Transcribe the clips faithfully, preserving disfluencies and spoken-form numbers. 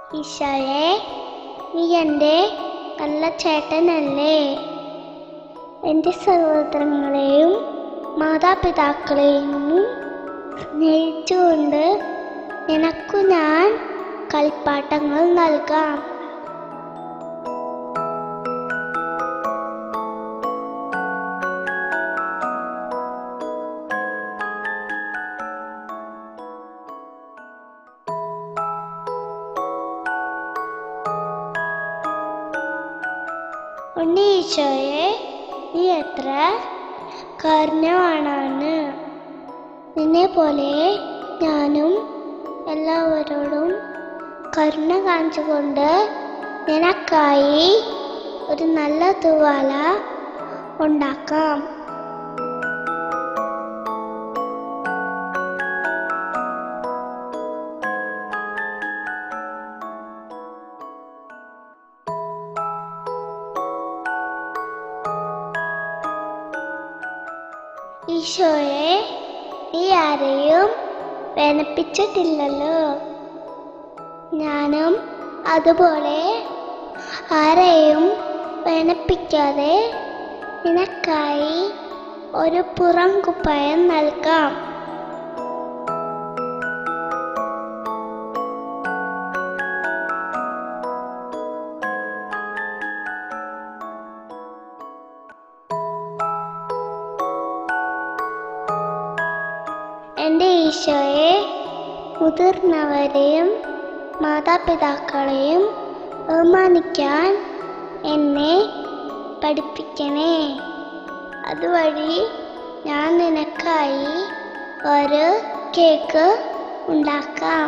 ഈശോയെ, നീ എൻ്റെ നല്ല ചേട്ടനല്ലേ? എൻ്റെ സഹോദരങ്ങളെയും മാതാപിതാക്കളെയും സ്നേഹിച്ചുകൊണ്ട് നിനക്കു ഞാൻ കളിപ്പാട്ടങ്ങൾ നൽകാം. ഉണ്ണി ഈശോയെ, നീ എത്ര കാരുണ്യവാനാണ്. നിന്നെ പോലെ ഞാനും എല്ലാവരോടും കരുണ കാണിച്ചുകൊണ്ട് നിനക്കായി ഒരു നല്ല തൂവാല ഉണ്ടാക്കാം. ഈശോയെ, നീ ആരെയും വേദനിപ്പിച്ചിട്ടില്ലല്ലോ. ഞാനും അതുപോലെ ആരെയും വേദനിപ്പിക്കാതെ നിനക്കായി ഒരു പുറം കുപ്പായം നൽകാം. എൻ്റെ ഈശോയെ, മുതിർന്നവരെയും മാതാപിതാക്കളെയും ബഹുമാനിക്കാൻ എന്നെ പഠിപ്പിക്കണേ. അതുവഴി ഞാൻ നിനക്കായി ഒരു കേക്ക് ഉണ്ടാക്കാം.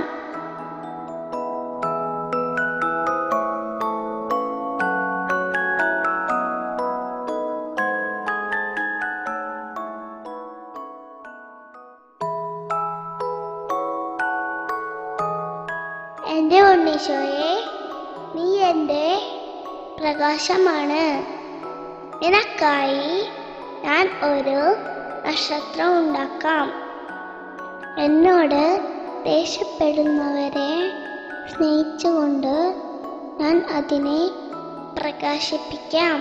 എൻ്റെ ഉണ്ണീശോയെ, നീ എൻ്റെ പ്രകാശമാണ്. നിനക്കായി ഞാൻ ഒരു നക്ഷത്രം ഉണ്ടാക്കാം. എന്നോട് ദേഷ്യപ്പെടുന്നവരെ സ്നേഹിച്ചുകൊണ്ട് ഞാൻ അതിനെ പ്രകാശിപ്പിക്കാം.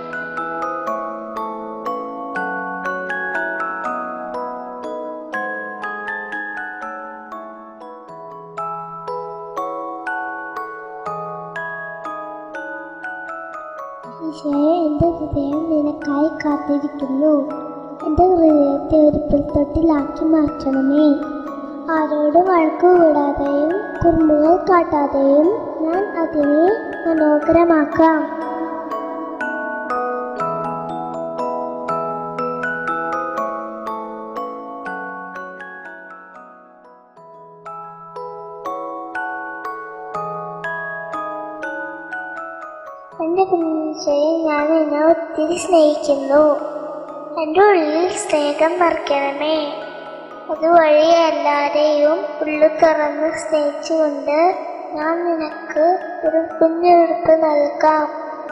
ഈശോയെ, എൻ്റെ ഹൃദയം നിനക്കായി കാത്തിരിക്കുന്നു. എൻ്റെ ഹൃദയത്തെ ഒരു പുൽത്തൊട്ടിലാക്കി മാറ്റണമേ. ആരോടും വഴക്കു കൂടാതെയും കുറുമ്പുകൾ കാട്ടാതെയും ഞാൻ അതിനെ മനോഹരമാക്കാം. എൻ്റെ കുഞ്ഞീശോയെ, ഞാൻ എന്നെ ഒത്തിരി സ്നേഹിക്കുന്നു. എൻ്റെ ഉള്ളിൽ സ്നേഹം നിറയ്ക്കണമേ. അതുവഴി എല്ലാവരെയും ഉള്ളു തുറന്ന് സ്നേഹിച്ചുകൊണ്ട് ഞാൻ നിനക്ക് ഒരു കുഞ്ഞുടുപ്പ് നൽകാം.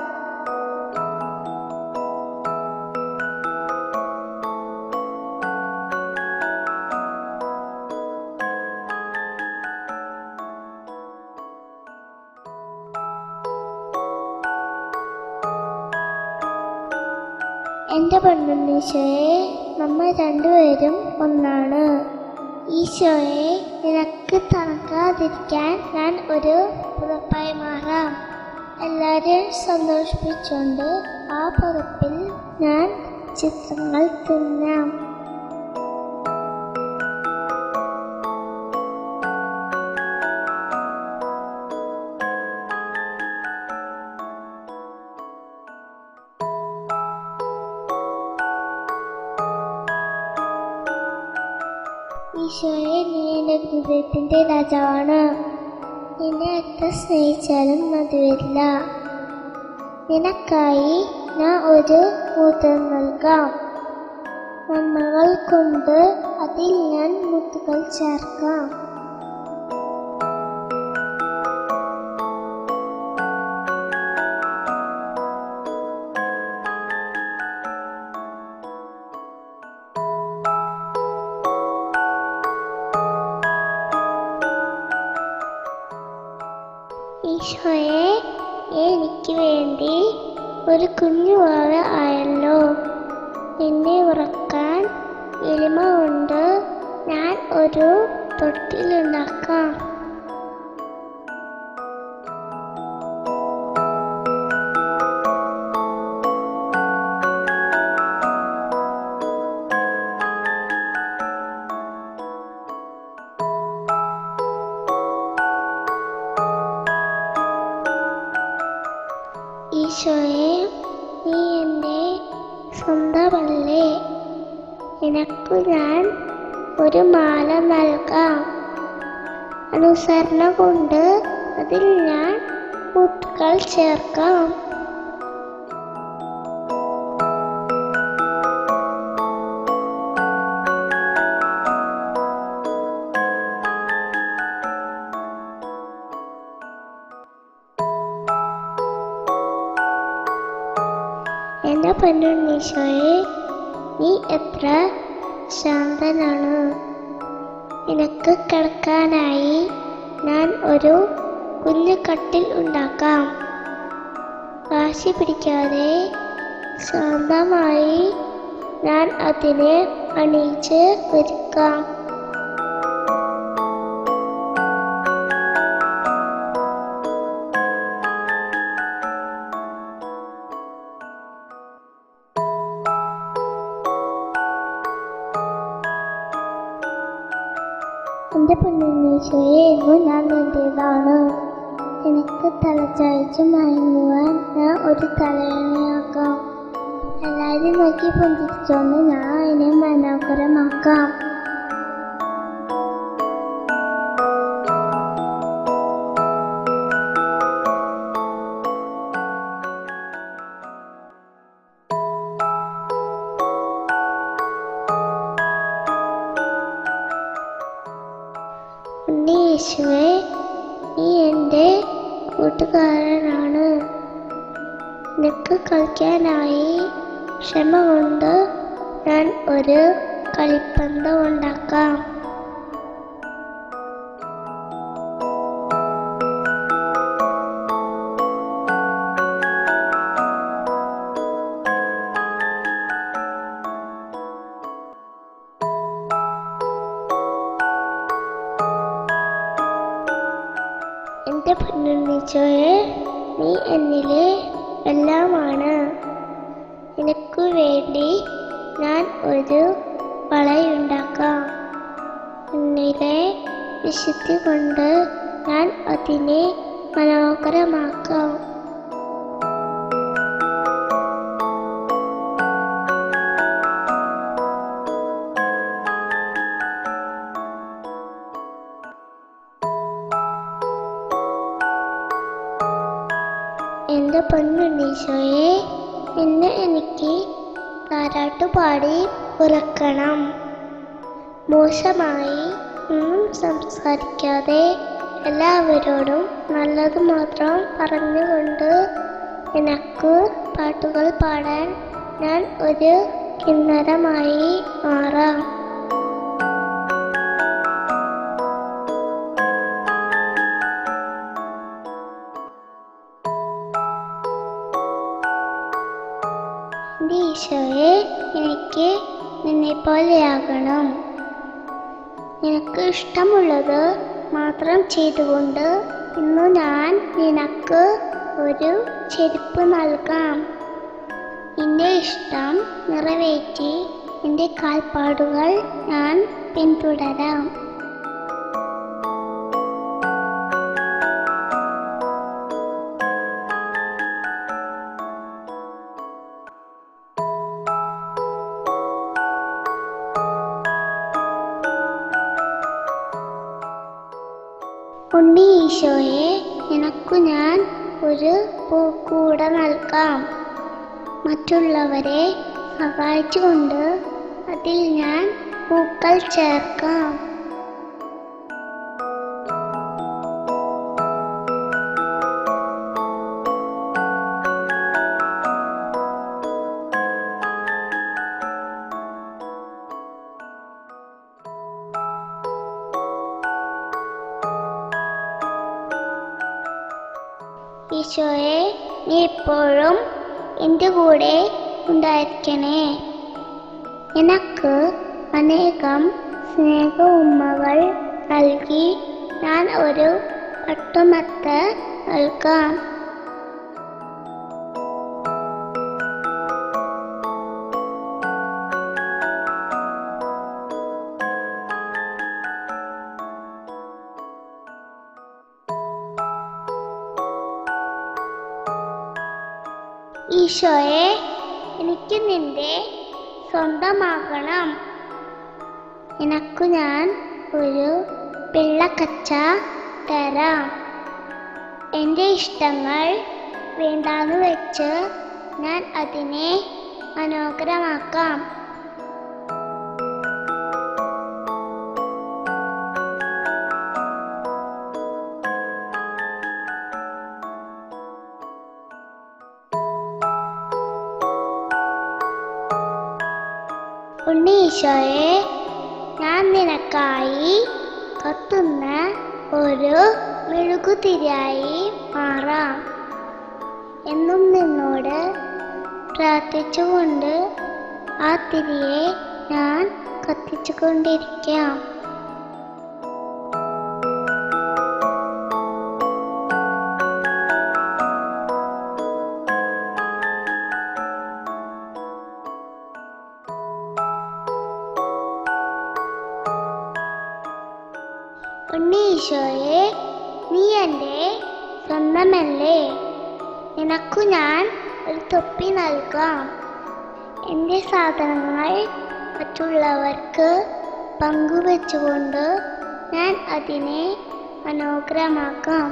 എൻ്റെ പൊന്നുണ്ണീശോയെ, നമ്മൾ രണ്ടുപേരും ഒന്നാണ്. ഈശോയെ, നിനക്ക് തണുക്കാതിരിക്കാൻ ഞാൻ ഒരു പുതപ്പായി മാറാം. എല്ലാവരെയും സന്തോഷിപ്പിച്ചുകൊണ്ട് ആ പുതപ്പിൽ ഞാൻ ചിത്രങ്ങൾ തിന്നാം. ഈശോയെ, നീ എൻ്റെ ഹൃദയത്തിൻ്റെ രാജാവാണ്. നിന്നെ എത്ര സ്നേഹിച്ചാലും മതി വരില്ല. നിനക്കായി ഞാൻ ഒരു മുദ്ര നൽകാം. നന്മകൾ കൊണ്ട് അതിൽ ഞാൻ മുത്തുകൾ ചേർക്കാം. ഈശോയെ, എനിക്ക് വേണ്ടി ഒരു കുഞ്ഞു വാവ ആയല്ലോ. എന്നെ ഉറക്കാൻ എളിമ കൊണ്ട് ഞാൻ ഒരു തൊട്ടിലുണ്ടാക്കാം. ഈശോയെ, നീ എൻ്റെ സ്വന്തമല്ലേ? നിനക്കു ഞാൻ ഒരു മാല നൽകാം. അനുസരണ കൊണ്ട് അതിൽ ഞാൻ മുത്തുകൾ ചേർക്കാം. എൻ്റെ പൊന്നുണ്ണീശോയെ, നീ എത്ര ശാന്തനാണ്. നിനക്ക് കിടക്കാനായി ഞാൻ ഒരു കുഞ്ഞു കട്ടിൽ ഉണ്ടാക്കാം. വാശി പിടിക്കാതെ ശാന്തമായി ഞാൻ അതിനെ അണിയിച്ച് ഒരുക്കാം. എൻ്റെ പൊന്നുണ്ണീശോയെ, എന്നും ഞാൻ നിൻ്റേതാണ്. എനിക്ക് തലചായ്ച്ച് മയങ്ങുവാൻ ഞാൻ ഒരു തലയണയാക്കാം. എല്ലാവരും നോക്കി പൊന്തിച്ചോണ്ട് ഞാൻ അതിനെ മനോഹരമാക്കാം. യേശുവേ, നീ എൻ്റെ കൂട്ടുകാരനാണ്. നിനക്ക് കളിക്കാനായി ക്ഷമ കൊണ്ട് ഞാൻ ഒരു കളിപ്പന്തം ഉണ്ടാക്കാം. എൻ്റെ പൊന്നുണ്ണീശോയെ, നീ എന്നിലെ എല്ലാമാണ്. നിനക്കു വേണ്ടി ഞാൻ ഒരു വളയുണ്ടാക്കാം. എന്നിലെ വിശുദ്ധി കൊണ്ട് ഞാൻ അതിനെ മനോഹരമാക്കാം. എൻ്റെ പൊന്നുണ്ണീശോയെ, ഇന്ന് എനിക്ക് താരാട്ടുപാടി ഉറക്കണം. മോശമായി ഒന്നും സംസാരിക്കാതെ എല്ലാവരോടും നല്ലത് മാത്രം പറഞ്ഞുകൊണ്ട് എനിക്ക് പാട്ടുകൾ പാടാൻ ഞാൻ ഒരു കിന്നരമായി മാറാം. എൻ്റെ ഈശോയെ, എനിക്ക് നിന്നെപ്പോലെയാകണം. നിനക്ക് ഇഷ്ടമുള്ളത് മാത്രം ചെയ്തുകൊണ്ട് ഇന്നു ഞാൻ നിനക്ക് ഒരു ചെരുപ്പ് നൽകാം. നിന്റെ ഇഷ്ടം നിറവേറ്റി നിന്റെ കാൽപ്പാടുകൾ ഞാൻ പിന്തുടരാം. ഉണ്ണി ഈശോയെ, നിനക്കു ഞാൻ ഒരു പൂക്കൂട നൽകാം. മറ്റുള്ളവരെ സഹായിച്ചുകൊണ്ട് അതിൽ ഞാൻ പൂക്കൾ ചേർക്കാം. ഈശോയെ, നീ എപ്പോഴും എൻ്റെ കൂടെ ഉണ്ടായിരിക്കണേ. എനിക്ക് അനേകം സ്നേഹ ഉമ്മകൾ നൽകി ഞാൻ ഒരു പട്ടുമെത്ത നൽകാം. ഈശോയെ, എനിക്ക് നിന്റെ സ്വന്തമാകണം. നിനക്കു ഞാൻ ഒരു പിള്ളക്കച്ച തരാം. എൻ്റെ ഇഷ്ടങ്ങൾ വേണ്ടാന്ന് വെച്ച് ഞാൻ അതിനെ മനോഹരമാക്കാം. ഉണ്ണി ഈശോയെ, ഞാൻ നിനക്കായി കത്തുന്ന ഒരു മെഴുകുതിരിയായി മാറാം. എന്നും നിന്നോട് പ്രാർത്ഥിച്ചുകൊണ്ട് ആ തിരിയെ ഞാൻ കത്തിച്ചുകൊണ്ടിരിക്കാം. ഉണ്ണി ഈശോയെ, നീ എൻ്റെ സ്വന്തമല്ലേ? നിനക്കു ഞാൻ ഒരു തൊപ്പി നൽകാം. എൻ്റെ സാധനങ്ങൾ മറ്റുള്ളവർക്ക് പങ്കുവെച്ചുകൊണ്ട് ഞാൻ അതിനെ മനോഹരമാക്കാം.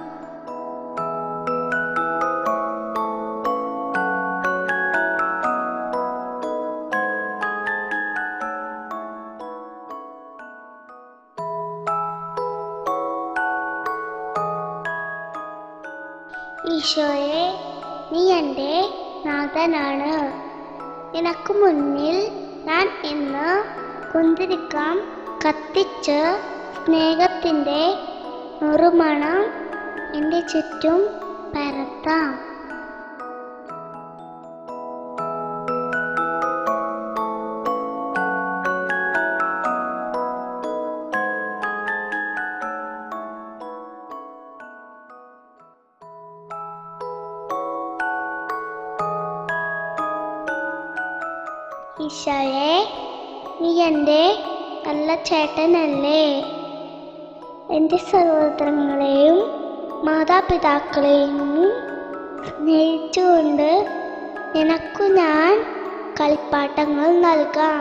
ഈശോയെ, നീ എൻ്റെ നാഥനാണ്. നിനക്ക് മുന്നിൽ ഞാൻ ഇന്ന് കുന്തിരിക്കം കത്തിച്ച് സ്നേഹത്തിൻ്റെ നറുമണം എൻ്റെ ചുറ്റും പരത്താം. ഈശോയെ, നീ എൻ്റെ നല്ല ചേട്ടനല്ലേ? എൻ്റെ സഹോദരങ്ങളെയും മാതാപിതാക്കളെയും സ്നേഹിച്ചുകൊണ്ട് നിനക്കു ഞാൻ കളിപ്പാട്ടങ്ങൾ നൽകാം.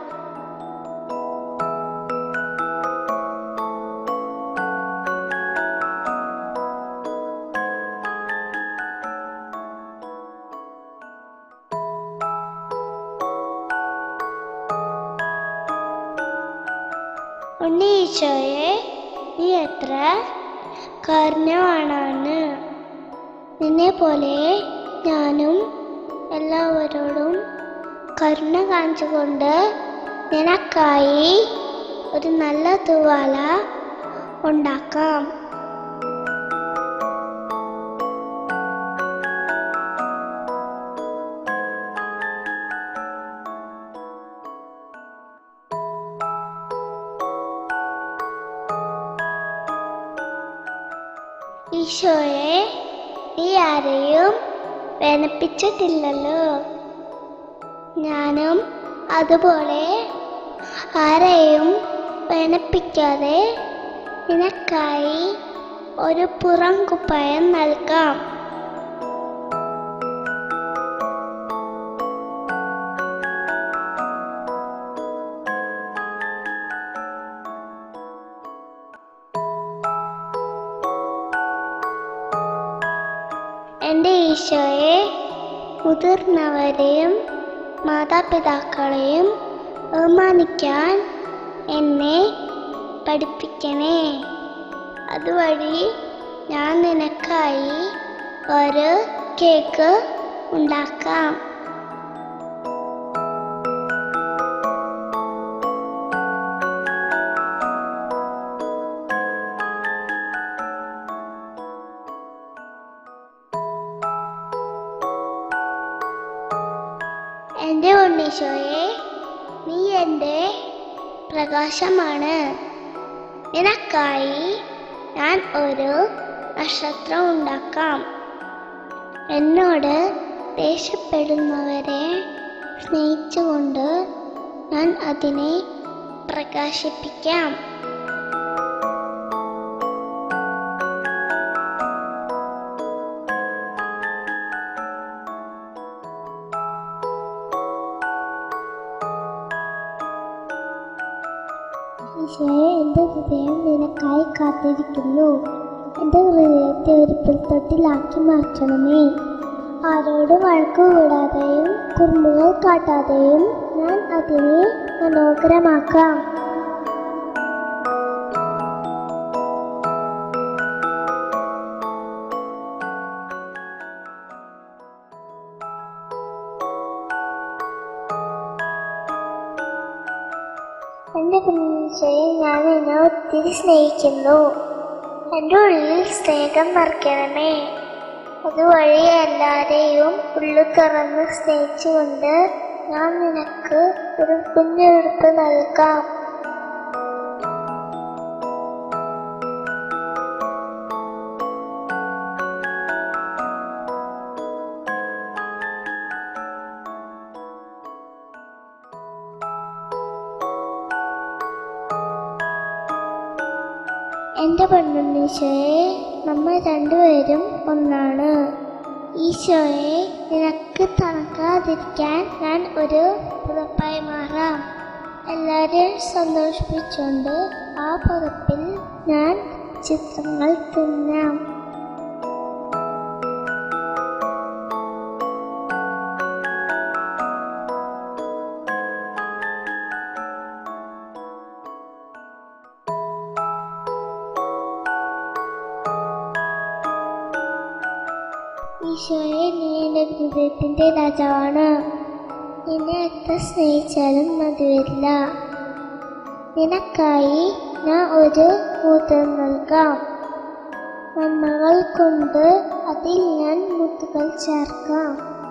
ഉണ്ണി ഈശോയെ, നീ എത്ര കാരുണ്യവാനാണ്. നിന്നെ പോലെ ഞാനും എല്ലാവരോടും കരുണ കാണിച്ചുകൊണ്ട് നിനക്കായി ഒരു നല്ല തൂവാല ഉണ്ടാക്കാം. ഈശോയെ, നീ ആരെയും വേദനിപ്പിച്ചിട്ടില്ലല്ലോ. ഞാനും അതുപോലെ ആരെയും വേദനിപ്പിക്കാതെ നിനക്കായി ഒരു പുറം കുപ്പായം നൽകാം. എൻ്റെ ഈശോയെ, മുതിർന്നവരെയും മാതാപിതാക്കളെയും ബഹുമാനിക്കാൻ എന്നെ പഠിപ്പിക്കണേ. അതുവഴി ഞാൻ നിനക്കായി ഒരു കേക്ക് ഉണ്ടാക്കാം. ഈശോയെ, നീ എൻ്റെ പ്രകാശമാണ്. നിനക്കായി ഞാൻ ഒരു നക്ഷത്രം ഉണ്ടാക്കാം. എന്നോട് ദേഷ്യപ്പെടുന്നവരെ സ്നേഹിച്ചുകൊണ്ട് ഞാൻ അതിനെ പ്രകാശിപ്പിക്കാം. ഈശോയെ, എൻ്റെ ഹൃദയം നിനക്കായി കാത്തിരിക്കുന്നു. എൻ്റെ ഹൃദയത്തെ ഒരു പുൽത്തൊട്ടിലാക്കി മാറ്റണമേ. ആരോടും വഴക്ക് കൂടാതെയും കുറുമ്പുകൾ കാട്ടാതെയും ഞാൻ അതിനെ മനോഹരമാക്കാം. എൻ്റെ കുഞ്ഞീശോയെ, ഞാൻ നിന്നെ ഒത്തിരി സ്നേഹിക്കുന്നു. എൻ്റെ ഉള്ളിൽ സ്നേഹം നിറയ്ക്കണമേ. അതുവഴി എല്ലാവരെയും ഉള്ളു തുറന്ന് സ്നേഹിച്ചുകൊണ്ട് ഞാൻ നിനക്ക് ഒരു കുഞ്ഞുടുപ്പ് നൽകാം. എൻ്റെ പൊന്നുണ്ണീശോയെ, നമ്മൾ രണ്ടുപേരും ഒന്നാണ്. ഈശോയെ, നിനക്ക് തണുക്കാതിരിക്കാൻ ഞാൻ ഒരു പുതപ്പായി മാറാം. എല്ലാവരെയും സന്തോഷിപ്പിച്ചുകൊണ്ട് ആ പുതപ്പിൽ ഞാൻ ചിത്രങ്ങൾ തിന്നാം. ഈശോയെ, നീ എൻ്റെ ഹൃദയത്തിൻ്റെ രാജാവാണ്. നിന്നെ എത്ര സ്നേഹിച്ചാലും മതി വരില്ല. നിനക്കായി ഞാൻ ഒരു മുദ്ര നൽകാം. നന്മകൾ കൊണ്ട് അതിൽ ഞാൻ മുത്തുകൾ ചേർക്കാം.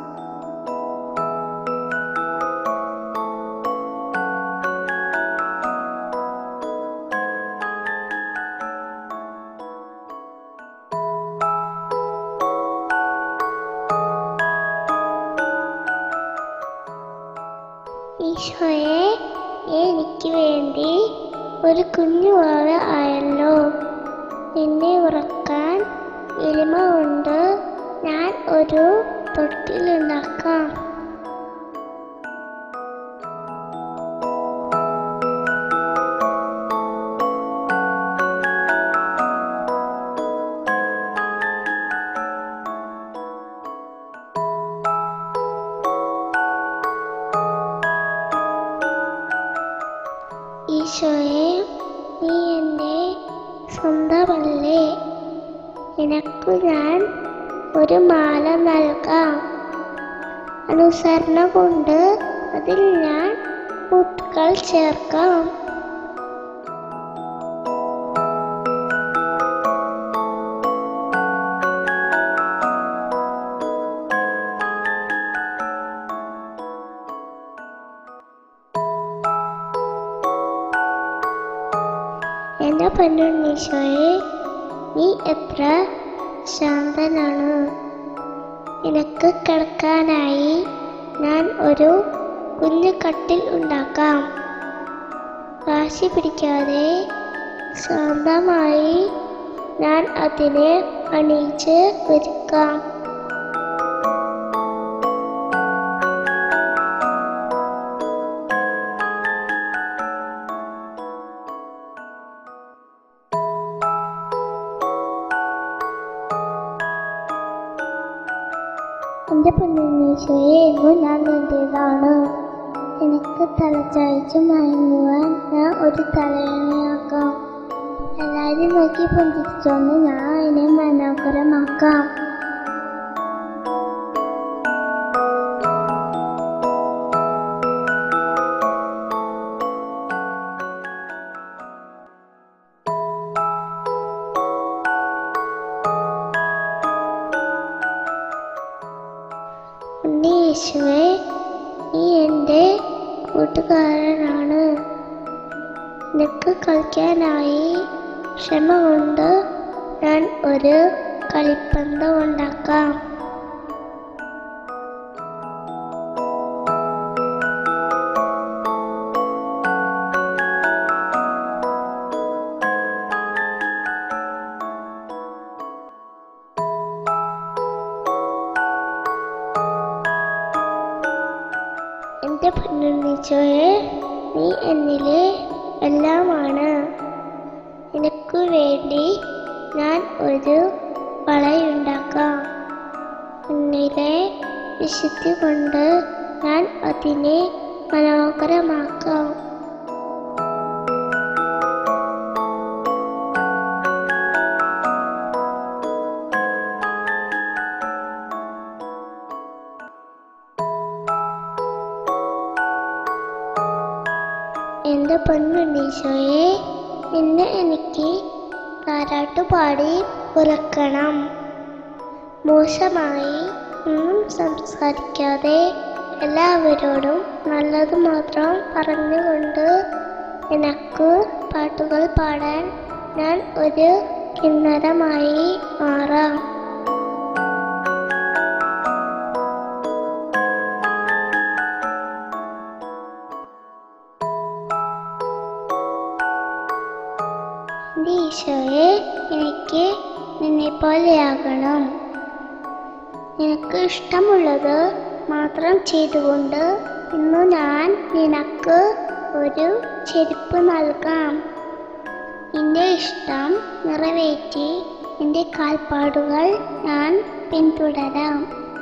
ഈശോയെ, എനിക്ക് വേണ്ടി ഒരു കുഞ്ഞു വാവ ആയല്ലോ. എന്നെ ഉറക്കാൻ എളിമ കൊണ്ട് ഞാൻ ഒരു തൊട്ടിലുണ്ടാക്കാം. ഈശോയെ, നീ എൻ്റെ സ്വന്തമല്ലേ. നിനക്കു ഞാൻ ഒരു മാല നൽകാം. അനുസരണ കൊണ്ട് അതിൽ ഞാൻ മുത്തുകൾ ചേർക്കാം. എൻ്റെ പൊന്നുണ്ണീശോയെ, നീ എത്ര ശാന്തനാണ്. നിനക്ക് കിടക്കാനായി ഞാൻ ഒരു കുഞ്ഞു കട്ടിൽ ഉണ്ടാക്കാം. വാശി പിടിക്കാതെ ശാന്തമായി ഞാൻ അതിനെ അണിയിച്ച് ഒരുക്കാം. എൻ്റെ പൊന്നുണ്ണീശോയെ, എന്നും ഞാൻ നിൻ്റേതാണ്. എനിക്ക് തലചായ്ച്ച് മയങ്ങുവാൻ ഞാൻ ഒരു തലയണയാക്കാം. എല്ലാവരും നോക്കി പൊന്തിച്ചോണ്ട് ഞാൻ അതിനെ മനോഹരമാക്കാം. ഉണ്ണീശോയെ, നീ എൻ്റെ നിനക്ക് കളിക്കാനായി ക്ഷമ കൊണ്ട് ഞാൻ ഒരു കളിപ്പന്ത് ഉണ്ടാക്കാം. എൻ്റെ പൊന്നുണ്ണീശോയെ, നീ എന്നിലെ എല്ലാമാണ്. നിനക്കു വേണ്ടി ഞാൻ ഒരു വളയുണ്ടാക്കാം. എന്നിലെ വിശുദ്ധി കൊണ്ട് ഞാൻ അതിനെ മനോഹരമാക്കാം. എൻ്റെ പൊന്നുണ്ണീശോയെ, നിന്നെ എനിക്ക് താരാട്ടുപാടി ഉറക്കണം. മോശമായി ഒന്നും സംസാരിക്കാതെ എല്ലാവരോടും നല്ലത് മാത്രം പറഞ്ഞുകൊണ്ട് നിനക്ക് പാട്ടുകൾ പാടാൻ ഞാൻ ഒരു കിന്നരമായി മാറാം. എൻ്റെ ഈശോയെ, എനിക്ക് നിന്നെപ്പോലെയാകണം. നിനക്ക് ഇഷ്ടമുള്ളത് മാത്രം ചെയ്തുകൊണ്ട് ഇന്നു ഞാൻ നിനക്ക് ഒരു ചെരുപ്പ് നൽകാം. നിന്റെ ഇഷ്ടം നിറവേറ്റി നിന്റെ കാൽപ്പാടുകൾ ഞാൻ പിന്തുടരാം.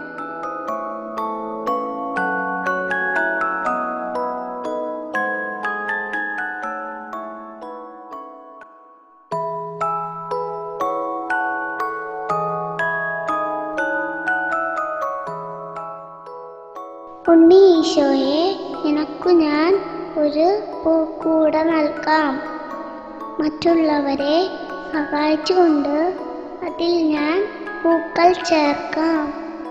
ഉണ്ണി ഈശോയെ, നിനക്കു ഞാൻ ഒരു പൂക്കൂട നൽകാം. മറ്റുള്ളവരെ സഹായിച്ചുകൊണ്ട് അതിൽ ഞാൻ പൂക്കൾ ചേർക്കാം.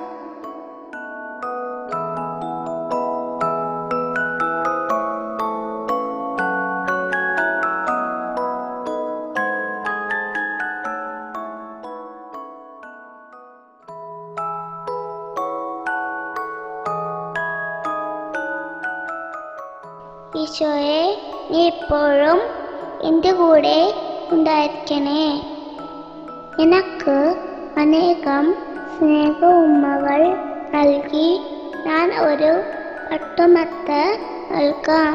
ഈശോയെ, നീ എപ്പോഴും എൻ്റെ കൂടെ ഉണ്ടായിരിക്കണേ. നിനക്ക് അനേകം സ്നേഹ ഉമ്മകൾ നൽകി ഞാൻ ഒരു പട്ടുമെത്ത നൽകാം.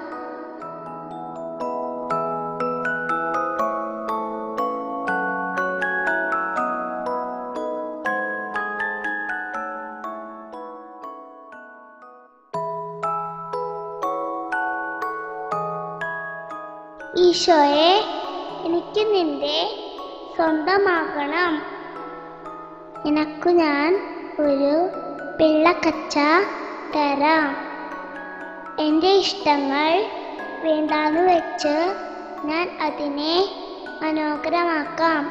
ഈശോയെ, എനിക്ക് നിന്റെ സ്വന്തമാകണം. നിനക്കു ഞാൻ ഒരു പിള്ളക്കച്ച തരാം. എൻ്റെ ഇഷ്ടങ്ങൾ വേണ്ടാന്ന് വെച്ച് ഞാൻ അതിനെ മനോഹരമാക്കാം.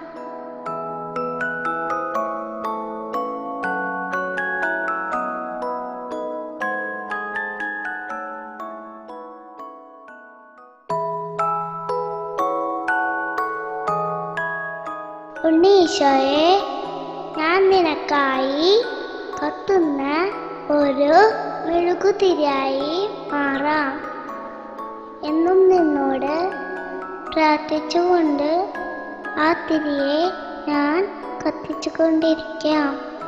ഉണ്ണി ഈശോയെ, ഞാൻ നിനക്കായി കത്തുന്ന ഒരു മെഴുകുതിരിയായി മാറാം. എന്നും നിന്നോട് പ്രാർത്ഥിച്ചുകൊണ്ട് ആ തിരിയെ ഞാൻ കത്തിച്ചുകൊണ്ടിരിക്കാം.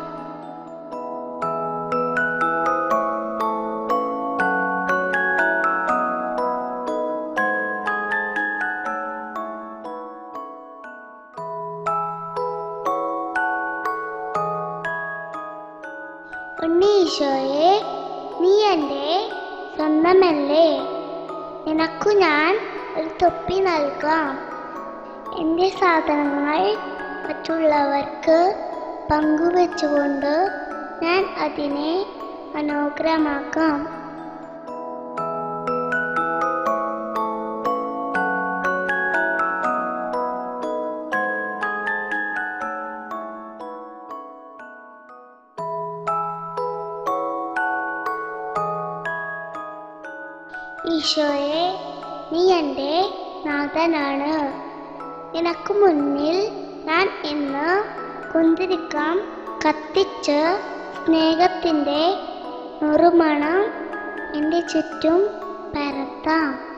ഉണ്ണി ഈശോയെ, നീ എൻ്റെ സ്വന്തമല്ലേ. നിനക്കു ഞാൻ ഒരു തൊപ്പി നൽകാം. എൻ്റെ സാധനങ്ങൾ മറ്റുള്ളവർക്ക് പങ്കുവെച്ചുകൊണ്ട് ഞാൻ അതിനെ മനോഹരമാക്കാം. ഈശോയെ, നീ എൻ്റെ നാഥനാണ്. നിനക്ക് മുന്നിൽ ഞാൻ ഇന്ന് കുന്തിരിക്കം കത്തിച്ച് സ്നേഹത്തിൻ്റെ നുറുമണം എൻ്റെ ചുറ്റും പരത്താം.